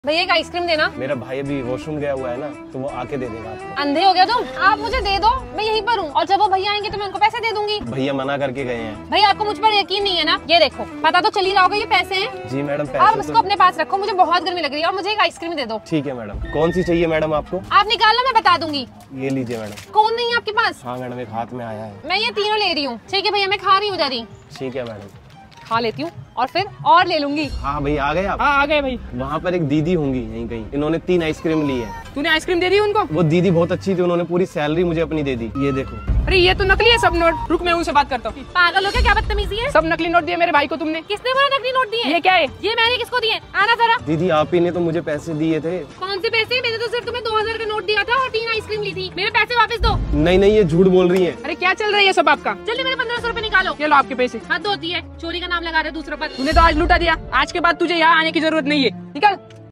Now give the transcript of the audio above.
भैया एक आइसक्रीम देना। मेरा भाई अभी वॉशरूम गया हुआ है ना, तो वो आके दे देगा आपको। अंधे हो गया तुम? आप मुझे दे दो, मैं यहीं पर हूँ, और जब वो भैया आएंगे तो मैं उनको पैसे दे दूंगी। भैया मना करके गए हैं। भैया आपको मुझ पर यकीन नहीं है ना? ये देखो, पता तो चल ही रहा होगा ये पैसे हैं। जी मैडम, आप पैसे इसको तो... अपने पास रखो, मुझे बहुत गर्मी लग रही है और मुझे एक आइसक्रीम दे दो। ठीक है मैडम। कौन सी चाहिए मैडम आपको? आप निकालना, मैं बता दूंगी। ये लीजिए मैडम। कौन नहीं है आपके पास? हाँ मैडम, एक हाथ में आया है। मैं ये तीनों ले रही हूँ। ठीक है भैया, मैं खा रही हूँ जल्दी। ठीक है मैडम, खा लेती हूँ और फिर और ले लूंगी। हाँ भैया आ गए आप? हाँ आ गए भाई। वहाँ पर एक दीदी होंगी यहीं कहीं, इन्होंने 3 आइसक्रीम ली है। तूने आइसक्रीम दे दी उनको? वो दीदी बहुत अच्छी थी, उन्होंने पूरी सैलरी मुझे अपनी दे दी। ये देखो। अरे ये तो नकली है सब नोट। रुक मैं उनसे बात करता हूँ। पागल हो क्या? क्या बदतमीजी है? सब नकली नोट दिए मेरे भाई को तुमने। किसने बोला नकली नोट दिए? ये क्या है? ये मैंने किसको दिए? आना जरा। दीदी आप ही ने तो मुझे पैसे दिए थे। कौन से पैसे? मैंने तो सिर्फ तुम्हें 2000 का नोट दिया था और 3 आइसक्रीम ली थी। मेरे पैसे वापस दो। नहीं नहीं, ये झूठ बोल रही है। अरे क्या चल रहा है ये सब आपका? जल्दी मेरे 1500 रुपए निकालो। ये लो आपके पैसे। हद होती है, चोरी का नाम लगा रहे दूसरों पर। तूने तो आज लूटा दिया। आज के बाद तुझे यहाँ आने की जरूरत नहीं है। निकल।